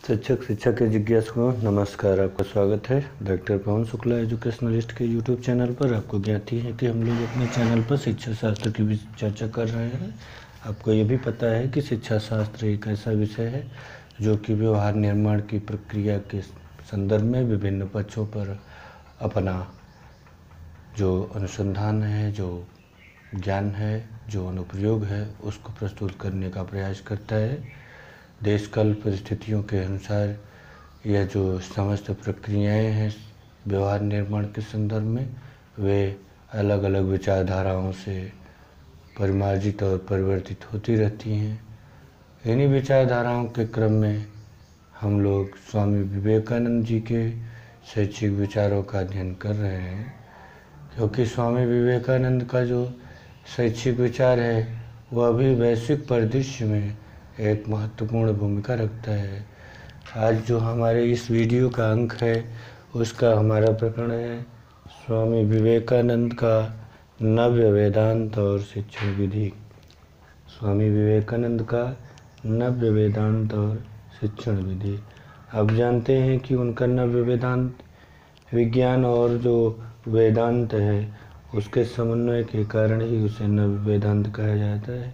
शिक्षक शिक्षा के जिज्ञासुओं नमस्कार। आपका स्वागत है डॉक्टर पवन शुक्ला एजुकेशनलिस्ट के यूट्यूब चैनल पर। आपको ज्ञाति है कि हम लोग अपने चैनल पर शिक्षा शास्त्र की भी चर्चा कर रहे हैं। आपको ये भी पता है कि शिक्षा शास्त्र एक ऐसा विषय है जो कि व्यवहार निर्माण की प्रक्रिया के संदर्भ में विभिन्न पक्षों पर अपना जो अनुसंधान है, जो ज्ञान है, जो अनुप्रयोग है, उसको प्रस्तुत करने का प्रयास करता है। देश काल परिस्थितियों के अनुसार यह जो समस्त प्रक्रियाएं हैं व्यवहार निर्माण के संदर्भ में, वे अलग अलग विचारधाराओं से परिमार्जित और परिवर्तित होती रहती हैं। इन्हीं विचारधाराओं के क्रम में हम लोग स्वामी विवेकानंद जी के शैक्षिक विचारों का अध्ययन कर रहे हैं, क्योंकि स्वामी विवेकानंद का जो शैक्षिक विचार है वह अभी वैश्विक परिदृश्य में एक महत्वपूर्ण भूमिका रखता है। आज जो हमारे इस वीडियो का अंक है उसका हमारा प्रकरण है स्वामी विवेकानंद का नव्य वेदांत और शिक्षण विधि। स्वामी विवेकानंद का नव्य वेदांत और शिक्षण विधि। आप जानते हैं कि उनका नव्य वेदांत विज्ञान और जो वेदांत है उसके समन्वय के कारण ही उसे नव्य वेदांत कहा जाता है।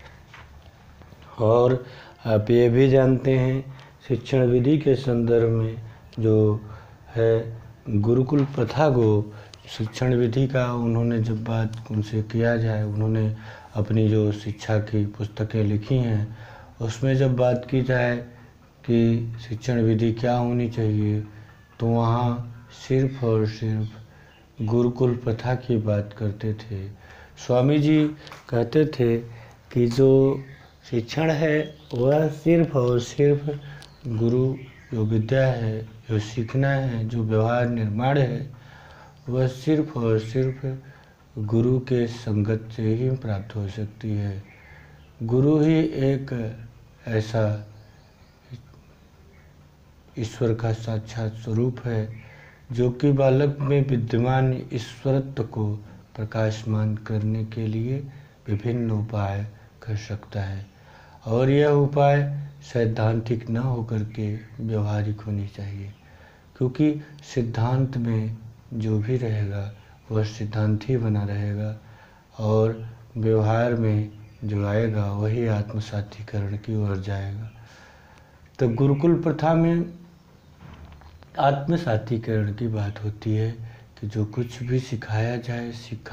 और आप ये भी जानते हैं शिक्षण विधि के संदर्भ में जो है गुरुकुल प्रथा को शिक्षण विधि का उन्होंने जब बात उनसे किया जाए, उन्होंने अपनी जो शिक्षा की पुस्तकें लिखी हैं उसमें जब बात की जाए कि शिक्षण विधि क्या होनी चाहिए, तो वहाँ सिर्फ और सिर्फ गुरुकुल प्रथा की बात करते थे। स्वामी जी कहते थे कि जो शिक्षण है वह सिर्फ और सिर्फ गुरु जो विद्या है, जो सीखना है, जो व्यवहार निर्माण है, वह सिर्फ और सिर्फ गुरु के संगत से ही प्राप्त हो सकती है। गुरु ही एक ऐसा ईश्वर का साक्षात स्वरूप है जो कि बालक में विद्यमान ईश्वरत्व को प्रकाशमान करने के लिए विभिन्न उपाय कर सकता है, और यह उपाय सैद्धांतिक न होकर के व्यवहारिक होनी चाहिए, क्योंकि सिद्धांत में जो भी रहेगा वह सिद्धांत ही बना रहेगा और व्यवहार में जो आएगा वही आत्मसातीकरण की ओर जाएगा। तो गुरुकुल प्रथा में आत्मसातीकरण की बात होती है कि जो कुछ भी सिखाया जाए,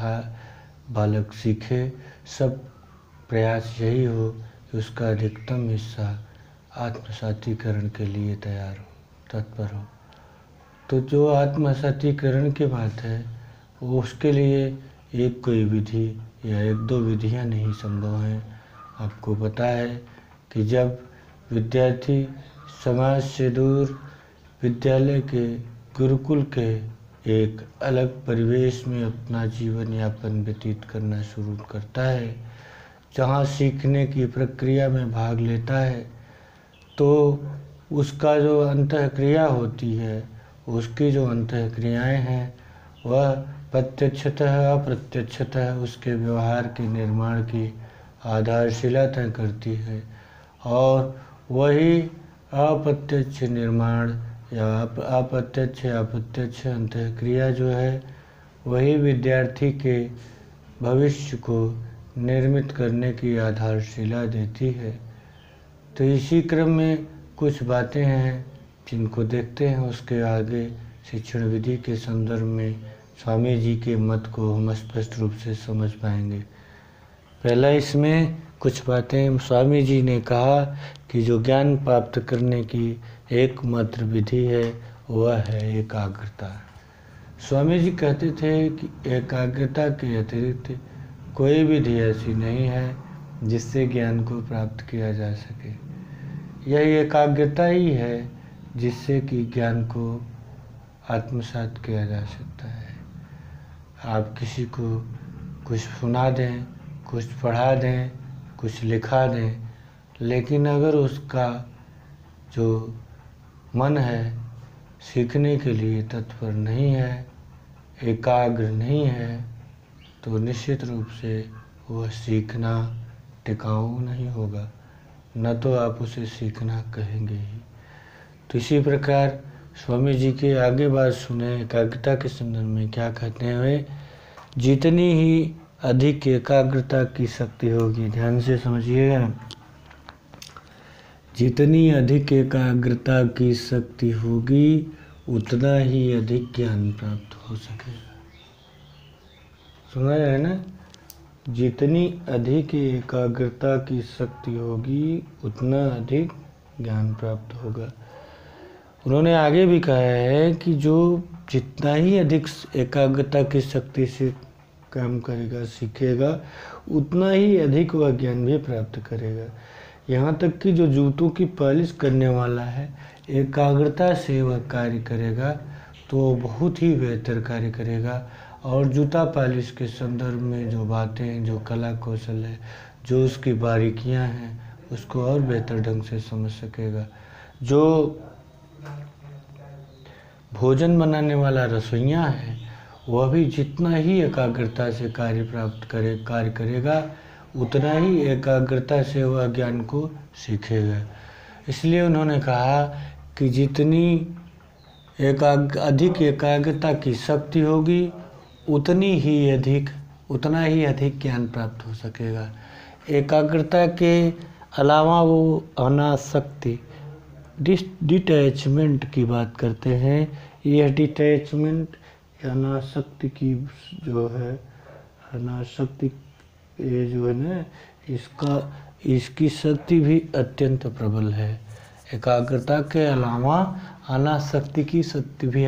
बालक सीखे, सब प्रयास यही हो कि उसका अधिकतम हिस्सा आत्मसातीकरण के लिए तैयार हो, तत्पर हो। तो जो आत्मसातीकरण की बात है वो उसके लिए एक कोई विधि या एक दो विधियां नहीं संभव हैं। आपको पता है कि जब विद्यार्थी समाज से दूर विद्यालय के गुरुकुल के एक अलग परिवेश में अपना जीवन यापन व्यतीत करना शुरू करता है, जहाँ सीखने की प्रक्रिया में भाग लेता है, तो उसका जो अंतःक्रिया होती है, उसकी जो अंतःक्रियाएँ हैं वह प्रत्यक्षतः अप्रत्यक्षतः उसके व्यवहार के निर्माण की आधारशिला तय करती है, और वही अप्रत्यक्ष निर्माण या अप्रत्यक्ष अंतःक्रिया जो है वही विद्यार्थी के भविष्य को निर्मित करने की आधारशिला देती है। तो इसी क्रम में कुछ बातें हैं जिनको देखते हैं, उसके आगे शिक्षण विधि के संदर्भ में स्वामी जी के मत को हम स्पष्ट रूप से समझ पाएंगे। पहला इसमें कुछ बातें स्वामी जी ने कहा कि जो ज्ञान प्राप्त करने की एकमात्र विधि है वह है एकाग्रता। स्वामी जी कहते थे कि एकाग्रता के अतिरिक्त कोई विधि ऐसी नहीं है जिससे ज्ञान को प्राप्त किया जा सके। यह एकाग्रता ही है जिससे कि ज्ञान को आत्मसात किया जा सकता है। आप किसी को कुछ सुना दें, कुछ पढ़ा दें, कुछ लिखा दें, लेकिन अगर उसका जो मन है सीखने के लिए तत्पर नहीं है, एकाग्र नहीं है, तो निश्चित रूप से वह सीखना टिकाऊ नहीं होगा, न तो आप उसे सीखना कहेंगे ही। तो इसी प्रकार स्वामी जी के आगे बात सुने एकाग्रता के संदर्भ में क्या कहते हैं वे, जितनी ही अधिक एकाग्रता की शक्ति होगी, ध्यान से समझिएगा, जितनी अधिक एकाग्रता की शक्ति होगी उतना ही अधिक ज्ञान प्राप्त हो सकेगा। सुना है ना, जितनी अधिक एकाग्रता की शक्ति होगी उतना अधिक ज्ञान प्राप्त होगा। उन्होंने आगे भी कहा है कि जो जितना ही अधिक एकाग्रता की शक्ति से काम करेगा, सीखेगा, उतना ही अधिक वह ज्ञान भी प्राप्त करेगा। यहाँ तक कि जो जूतों की पॉलिश करने वाला है, एकाग्रता से वह कार्य करेगा तो बहुत ही बेहतर कार्य करेगा। और जूता पॉलिश के संदर्भ में जो बातें हैं, जो कला कौशल है, जो उसकी बारीकियां हैं, उसको और बेहतर ढंग से समझ सकेगा। जो भोजन बनाने वाला रसोइया है, वह भी जितना ही एकाग्रता से कार्य करेगा उतना ही एकाग्रता से वह ज्ञान को सीखेगा। इसलिए उन्होंने कहा कि जितनी अधिक एकाग्रता की शक्ति होगी उतना ही अधिक ज्ञान प्राप्त हो सकेगा। एकाग्रता के अलावा वो अनासक्ति, डिटैचमेंट की बात करते हैं। यह डिटैचमेंट, अनासक्ति की जो है, अनासक्ति ये जो है ना, इसकी शक्ति भी अत्यंत प्रबल है। एकाग्रता के अलावा अनासक्ति की शक्ति भी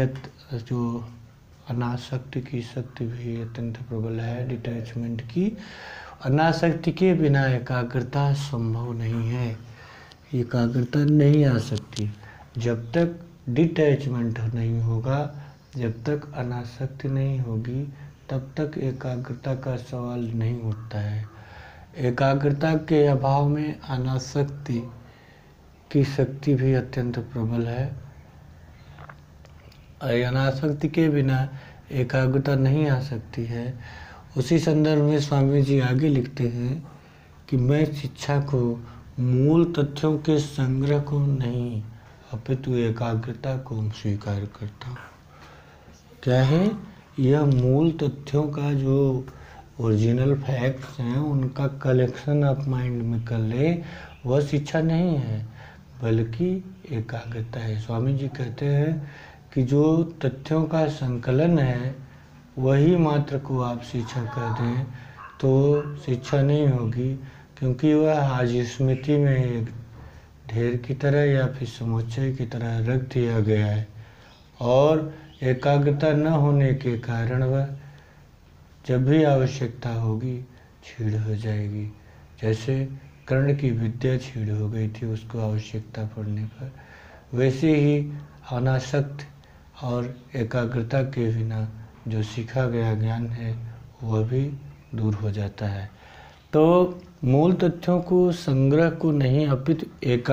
अत्यंत प्रबल है, डिटैचमेंट की। अनासक्ति के बिना एकाग्रता संभव नहीं है, एकाग्रता नहीं आ सकती। जब तक डिटैचमेंट नहीं होगा, जब तक अनासक्ति नहीं होगी, तब तक एकाग्रता का सवाल नहीं उठता है। एकाग्रता के अभाव में अनासक्ति की शक्ति भी अत्यंत प्रबल है। अनासक्ति के बिना एकाग्रता नहीं आ सकती है। उसी संदर्भ में स्वामी जी आगे लिखते हैं कि मैं शिक्षा को मूल तथ्यों के संग्रह को नहीं अपितु एकाग्रता को स्वीकार करता हूँ। क्या है? यह मूल तथ्यों का जो ओरिजिनल फैक्ट्स हैं उनका कलेक्शन आप माइंड में कर ले, वह शिक्षा नहीं है बल्कि एकाग्रता है। स्वामी जी कहते हैं कि जो तथ्यों का संकलन है वही मात्र को आप शिक्षा कर दें तो शिक्षा नहीं होगी, क्योंकि वह आज स्मृति में एक ढेर की तरह या फिर समुच्चय की तरह रख दिया गया है और एकाग्रता न होने के कारण वह जब भी आवश्यकता होगी छीड़ हो जाएगी। जैसे कर्ण की विद्या छीड़ हो गई थी उसको आवश्यकता पड़ने पर, वैसे ही अनासक्त और एकाग्रता के बिना जो सीखा गया ज्ञान है वह भी दूर हो जाता है। तो मूल तथ्यों को संग्रह को नहीं अपितु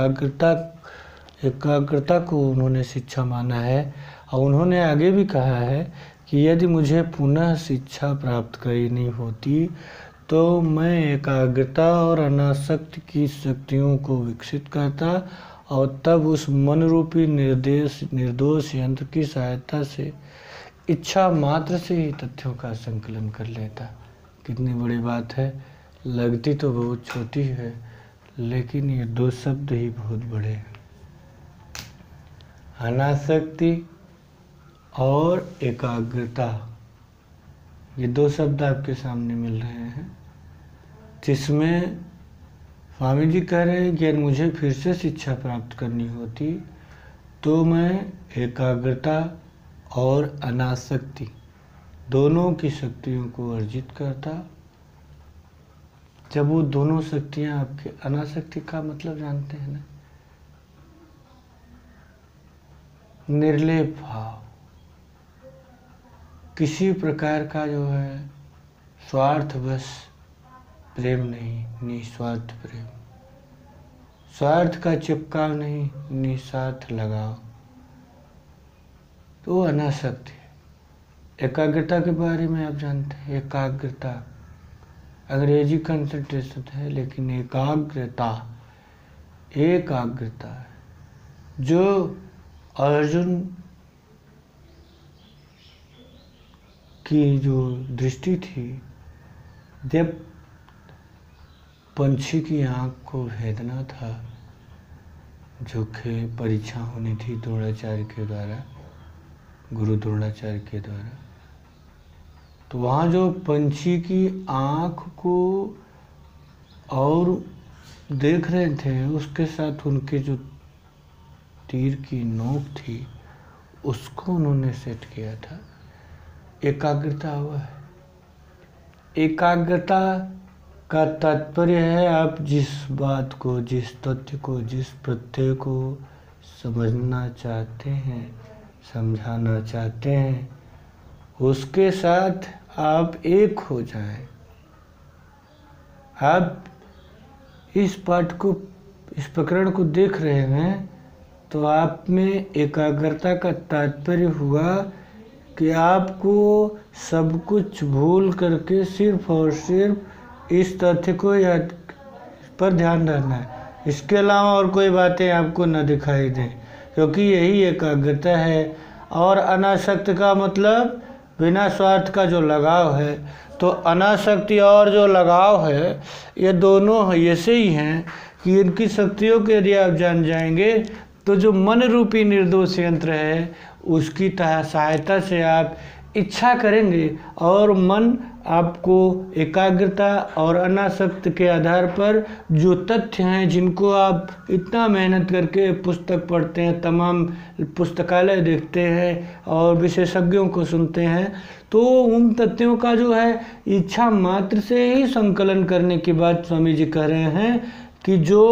एकाग्रता को उन्होंने शिक्षा माना है। और उन्होंने आगे भी कहा है कि यदि मुझे पुनः शिक्षा प्राप्त करनी होती तो मैं एकाग्रता और अनासक्ति की शक्तियों को विकसित करता और तब उस मन रूपी निर्दोष यंत्र की सहायता से इच्छा मात्र से ही तथ्यों का संकलन कर लेता। कितनी बड़ी बात है, लगती तो बहुत छोटी है लेकिन ये दो शब्द ही बहुत बड़े हैं, अनासक्ति और एकाग्रता। ये दो शब्द आपके सामने मिल रहे हैं, जिसमें स्वामी जी कह रहे हैं कि यदि मुझे फिर से शिक्षा प्राप्त करनी होती तो मैं एकाग्रता और अनासक्ति दोनों की शक्तियों को अर्जित करता। जब वो दोनों शक्तियां आपके, अनासक्ति का मतलब जानते हैं ना, निर्लेप भाव, किसी प्रकार का जो है स्वार्थवश प्रेम नहीं, निस्वार्थ प्रेम, स्वार्थ का चिपकाव नहीं, निस्वार्थ लगाव, तो अनासक्त है। एकाग्रता के बारे में आप जानते हैं, एकाग्रता अंग्रेजी कंसंट्रेशन है लेकिन एकाग्रता है जो अर्जुन की जो दृष्टि थी, जब पंछी की आँख को भेदना था, जो कि परीक्षा होनी थी द्रोणाचार्य के द्वारा, गुरु द्रोणाचार्य के द्वारा, तो वहाँ जो पंछी की आँख को और देख रहे थे, उसके साथ उनके जो तीर की नोक थी उसको उन्होंने सेट किया था। एकाग्रता हुआ है। एकाग्रता का तात्पर्य है आप जिस बात को, जिस तथ्य को, जिस प्रत्यय को समझना चाहते हैं, समझाना चाहते हैं, उसके साथ आप एक हो जाएं। आप इस पाठ को, इस प्रकरण को देख रहे हैं तो आप में एकाग्रता का तात्पर्य हुआ कि आपको सब कुछ भूल करके सिर्फ और सिर्फ इस तथ्य को याद पर ध्यान रहना है। इसके अलावा और कोई बातें आपको न दिखाई दें, क्योंकि यही एकाग्रता है। और अनासक्त का मतलब बिना स्वार्थ का जो लगाव है। तो अनासक्ति और जो लगाव है, ये दोनों ऐसे ही हैं कि इनकी शक्तियों को यदि आप जान जाएंगे तो जो मन रूपी निर्दोष यंत्र है उसकी सहायता से आप इच्छा करेंगे और मन आपको एकाग्रता और अनासक्त के आधार पर जो तथ्य हैं, जिनको आप इतना मेहनत करके पुस्तक पढ़ते हैं, तमाम पुस्तकालय देखते हैं और विशेषज्ञों को सुनते हैं, तो उन तथ्यों का जो है इच्छा मात्र से ही संकलन करने की बात स्वामी जी कह रहे हैं कि जो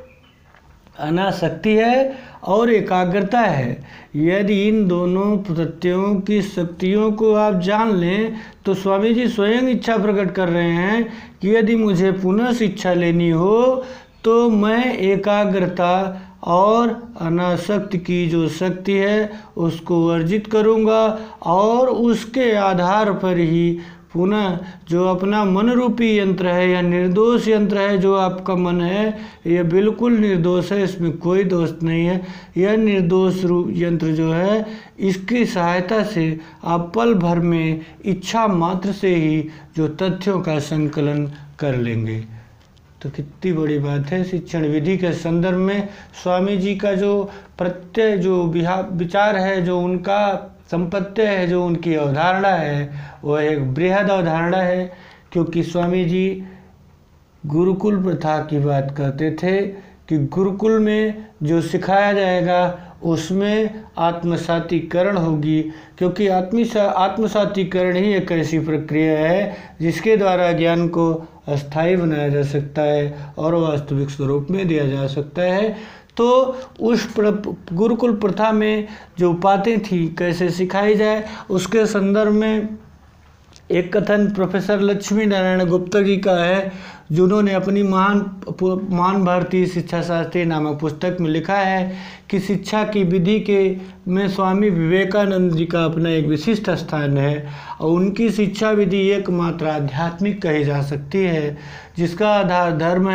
अनासक्ति है और एकाग्रता है, यदि इन दोनों तथ्यों की शक्तियों को आप जान लें तो स्वामी जी स्वयं इच्छा प्रकट कर रहे हैं कि यदि मुझे पुनः शिक्षा लेनी हो तो मैं एकाग्रता और अनासक्त की जो शक्ति है उसको अर्जित करूँगा और उसके आधार पर ही पुनः जो अपना मन रूपी यंत्र है या निर्दोष यंत्र है, जो आपका मन है यह बिल्कुल निर्दोष है, इसमें कोई दोष नहीं है। यह निर्दोष रूप यंत्र जो है, इसकी सहायता से आप पल भर में इच्छा मात्र से ही जो तथ्यों का संकलन कर लेंगे। तो कितनी बड़ी बात है। शिक्षण विधि के संदर्भ में स्वामी जी का जो प्रत्यय, जो विचार है, जो उनका संपत्ति है, जो उनकी अवधारणा है, वह एक बृहद अवधारणा है। क्योंकि स्वामी जी गुरुकुल प्रथा की बात करते थे कि गुरुकुल में जो सिखाया जाएगा उसमें आत्मसातीकरण होगी, क्योंकि आत्मसातीकरण ही एक ऐसी प्रक्रिया है जिसके द्वारा ज्ञान को अस्थायी बनाया जा सकता है और वास्तविक स्वरूप में दिया जा सकता है। तो उस गुरुकुल प्रथा में जो बातें थी कैसे सिखाई जाए, उसके संदर्भ में एक कथन प्रोफेसर लक्ष्मी नारायण गुप्ता जी का है, जिन्होंने अपनी महान भारतीय शिक्षा शास्त्री नामक पुस्तक में लिखा है कि शिक्षा की विधि के में स्वामी विवेकानंद जी का अपना एक विशिष्ट स्थान है और उनकी शिक्षा विधि एकमात्र आध्यात्मिक कही जा सकती है, जिसका आधार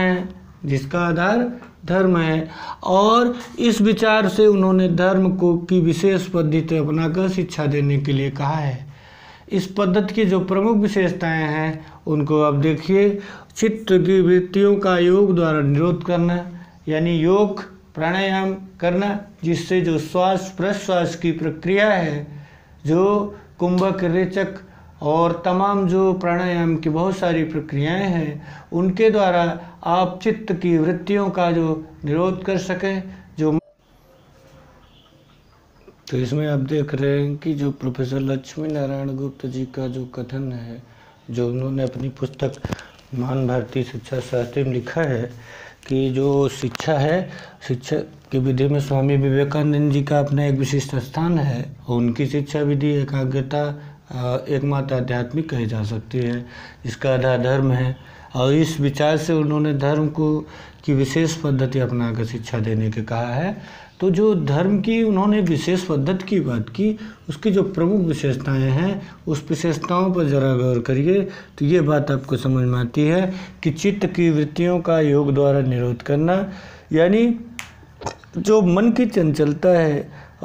धर्म है। और इस विचार से उन्होंने धर्म को की विशेष पद्धति अपनाकर शिक्षा देने के लिए कहा है। इस पद्धति की जो प्रमुख विशेषताएं हैं उनको आप देखिए। चित्त की वृत्तियों का योग द्वारा निरोध करना, यानी योग प्राणायाम करना, जिससे जो श्वास प्रश्वास की प्रक्रिया है, जो कुंभक, रेचक और तमाम जो प्राणायाम की बहुत सारी प्रक्रियाएं हैं, उनके द्वारा आप चित्त की वृत्तियों का जो निरोध कर सकें। तो इसमें आप देख रहे हैं कि जो प्रोफेसर लक्ष्मी नारायण गुप्ता जी का जो कथन है, जो उन्होंने अपनी पुस्तक महान भारतीय शिक्षा शास्त्री में लिखा है कि जो शिक्षा है, शिक्षा की विधि में स्वामी विवेकानंद जी का अपना एक विशिष्ट स्थान है और उनकी शिक्षा विधि एकाग्रता एकमात्र आध्यात्मिक कही जा सकती है, इसका आधार धर्म है। और इस विचार से उन्होंने धर्म की विशेष पद्धति अपनाकर शिक्षा देने के कहा है। तो जो धर्म की उन्होंने विशेष पद्धति की बात की, उसकी जो प्रमुख विशेषताएं हैं उस विशेषताओं पर जरा गौर करिए तो ये बात आपको समझ में आती है कि चित्त की वृत्तियों का योग द्वारा निरोध करना, यानी जो मन की चंचलता है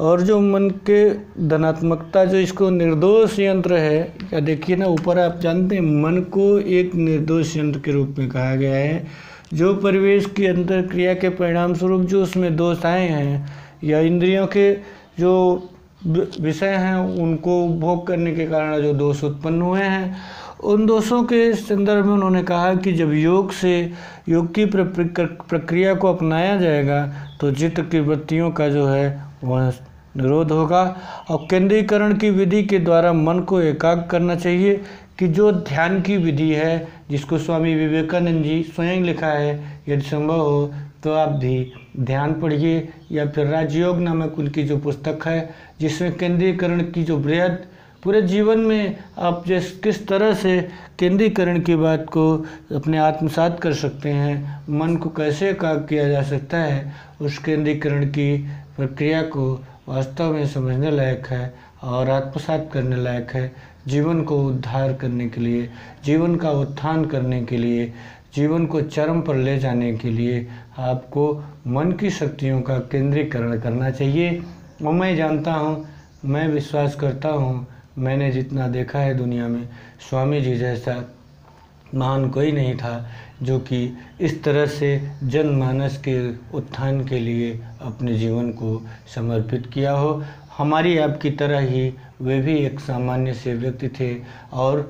और जो मन के धनात्मकता, जो इसको निर्दोष यंत्र है, या देखिए ना ऊपर आप जानते हैं मन को एक निर्दोष यंत्र के रूप में कहा गया है। जो परिवेश की अंतर क्रिया के परिणाम स्वरूप जो उसमें दोष आए हैं, या इंद्रियों के जो विषय हैं उनको भोग करने के कारण जो दोष उत्पन्न हुए हैं, उन दोषों के संदर्भ में उन्होंने कहा कि जब योग की प्रक्रिया को अपनाया जाएगा तो चित्त की वृत्तियों का जो है वह निरोध होगा। और केंद्रीकरण की विधि के द्वारा मन को एकाग्र करना चाहिए, कि जो ध्यान की विधि है जिसको स्वामी विवेकानंद जी स्वयं लिखा है, यदि संभव हो तो आप भी ध्यान पढ़िए, या फिर राजयोग नामक उनकी जो पुस्तक है जिसमें केंद्रीकरण की जो बृहद पूरे जीवन में आप किस तरह से केंद्रीकरण की बात को अपने आत्मसात कर सकते हैं, मन को कैसे एकाग्र किया जा सकता है, उस केंद्रीकरण की प्रक्रिया को वास्तव में समझने लायक है और आत्मसात करने लायक है। जीवन को उद्धार करने के लिए, जीवन का उत्थान करने के लिए, जीवन को चरम पर ले जाने के लिए आपको मन की शक्तियों का केंद्रीकरण करना चाहिए। और मैं जानता हूँ, मैं विश्वास करता हूँ, मैंने जितना देखा है दुनिया में, स्वामी जी जैसा महान कोई नहीं था जो कि इस तरह से जनमानस के उत्थान के लिए अपने जीवन को समर्पित किया हो। हमारी आपकी तरह ही वे भी एक सामान्य से व्यक्ति थे, और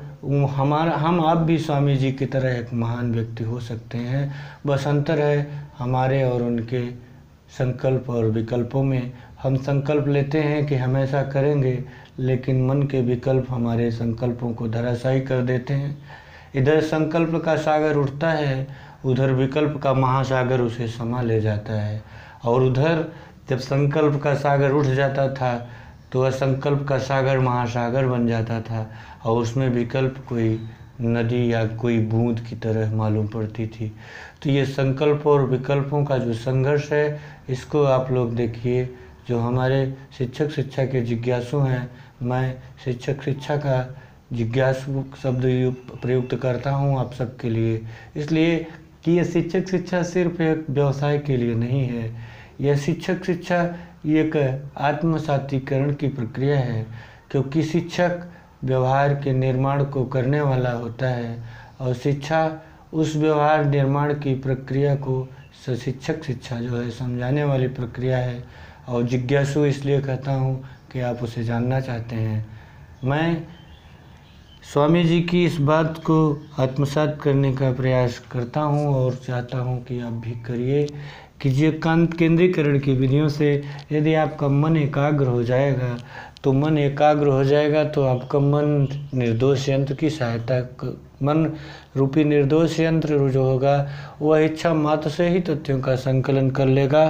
हम आप भी स्वामी जी की तरह एक महान व्यक्ति हो सकते हैं। बस अंतर है हमारे और उनके संकल्प और विकल्पों में। हम संकल्प लेते हैं कि हम ऐसा करेंगे, लेकिन मन के विकल्प हमारे संकल्पों को धराशायी कर देते हैं। इधर संकल्प का सागर उठता है, उधर विकल्प का महासागर उसे समा ले जाता है। और उधर जब संकल्प का सागर उठ जाता था तो वह संकल्प का सागर महासागर बन जाता था, और उसमें विकल्प कोई नदी या कोई बूंद की तरह मालूम पड़ती थी। तो ये संकल्प और विकल्पों का जो संघर्ष है, इसको आप लोग देखिए। जो हमारे शिक्षक शिक्षा के जिज्ञासु हैं, मैं शिक्षक शिक्षा का जिज्ञासु शब्द प्रयुक्त करता हूँ आप सबके लिए, इसलिए कि यह शिक्षक शिक्षा सिर्फ एक व्यवसाय के लिए नहीं है। यह शिक्षक शिक्षा एक आत्मसातीकरण की प्रक्रिया है, क्योंकि शिक्षक व्यवहार के निर्माण को करने वाला होता है, और शिक्षा उस व्यवहार निर्माण की प्रक्रिया को शिक्षक शिक्षा जो है समझाने वाली प्रक्रिया है। और जिज्ञासु इसलिए कहता हूँ कि आप उसे जानना चाहते हैं। मैं स्वामी जी की इस बात को आत्मसात करने का प्रयास करता हूँ और चाहता हूँ कि आप भी करिए, कि जो केंद्रीकरण की विधियों से यदि आपका मन एकाग्र हो जाएगा तो मन एकाग्र हो जाएगा तो आपका मन निर्दोष यंत्र की सहायता, मन रूपी निर्दोष यंत्र जो होगा वह इच्छा मात्र से ही तथ्यों का संकलन कर लेगा,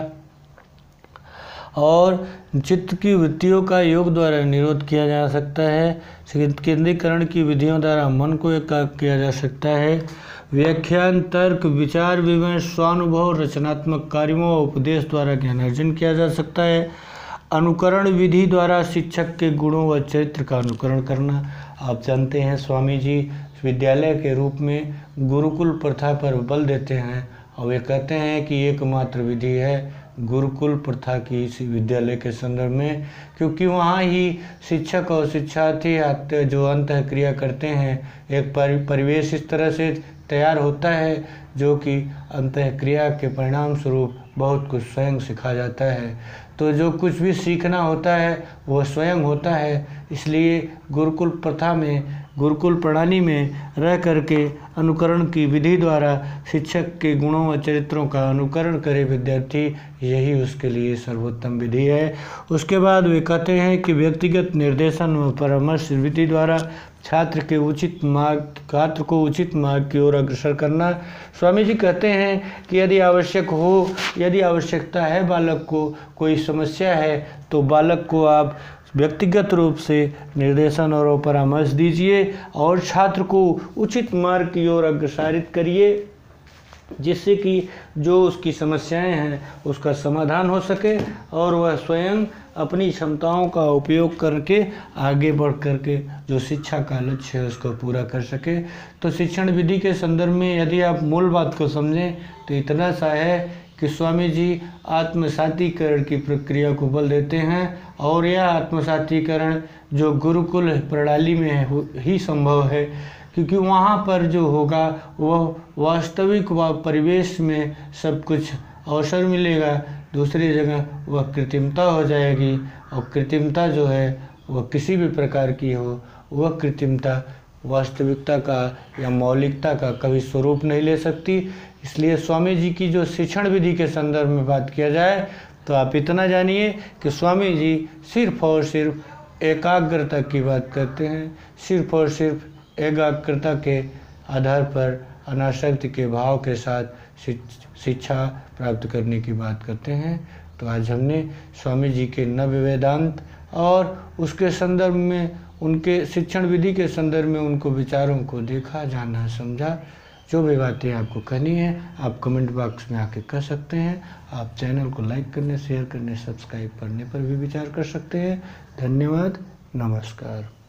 और चित्त की वृत्तियों का योग द्वारा निरोध किया जा सकता है। केंद्रीकरण की विधियों द्वारा मन को एकाग्र किया जा सकता है। व्याख्यान, तर्क, विचार विमर्श, स्वानुभव, रचनात्मक कार्यों और उपदेश द्वारा ज्ञान अर्जन किया जा सकता है। अनुकरण विधि द्वारा शिक्षक के गुणों व चरित्र का अनुकरण करना। आप जानते हैं स्वामी जी विद्यालय के रूप में गुरुकुल प्रथा पर बल देते हैं, और वे कहते हैं कि एकमात्र विधि है गुरुकुल प्रथा की इस विद्यालय के संदर्भ में, क्योंकि वहाँ ही शिक्षक और शिक्षार्थी जो अंतः क्रिया करते हैं, एक परिवेश इस तरह से तैयार होता है जो कि अंतः क्रिया के परिणाम स्वरूप बहुत कुछ स्वयं सिखा जाता है। तो जो कुछ भी सीखना होता है वह स्वयं होता है, इसलिए गुरुकुल प्रथा में, गुरुकुल प्रणाली में रह करके अनुकरण की विधि द्वारा शिक्षक के गुणों व चरित्रों का अनुकरण करे विद्यार्थी, यही उसके लिए सर्वोत्तम विधि है। उसके बाद वे कहते हैं कि व्यक्तिगत निर्देशन व परामर्श विधि द्वारा छात्र को उचित मार्ग की ओर अग्रसर करना। स्वामी जी कहते हैं कि यदि आवश्यकता है, बालक को कोई समस्या है, तो बालक को आप व्यक्तिगत रूप से निर्देशन और परामर्श दीजिए और छात्र को उचित मार्ग की ओर अग्रसरित करिए, जिससे कि जो उसकी समस्याएं हैं उसका समाधान हो सके और वह स्वयं अपनी क्षमताओं का उपयोग करके आगे बढ़ करके जो शिक्षा का लक्ष्य है उसको पूरा कर सके। तो शिक्षण विधि के संदर्भ में यदि आप मूल बात को समझें तो इतना सा है कि स्वामी जी आत्मसातीकरण की प्रक्रिया को बल देते हैं और यह आत्मसातीकरण जो गुरुकुल प्रणाली में ही संभव है, क्योंकि वहाँ पर जो होगा वह वास्तविक परिवेश में सब कुछ अवसर मिलेगा। दूसरी जगह वह कृत्रिमता हो जाएगी, और कृत्रिमता जो है वह किसी भी प्रकार की हो, वह कृत्रिमता वास्तविकता का या मौलिकता का कभी स्वरूप नहीं ले सकती। इसलिए स्वामी जी की जो शिक्षण विधि के संदर्भ में बात किया जाए तो आप इतना जानिए कि स्वामी जी सिर्फ और सिर्फ एकाग्रता की बात करते हैं, सिर्फ और सिर्फ एकाग्रता के आधार पर अनासक्ति के भाव के साथ शिक्षा प्राप्त करने की बात करते हैं। तो आज हमने स्वामी जी के नव्य वेदांत और उसके संदर्भ में, उनके शिक्षण विधि के संदर्भ में उनको विचारों को देखा, जाना, समझा। जो भी बातें आपको कहनी है आप कमेंट बॉक्स में आके कह सकते हैं। आप चैनल को लाइक करने, शेयर करने, सब्सक्राइब करने पर भी विचार कर सकते हैं। धन्यवाद, नमस्कार।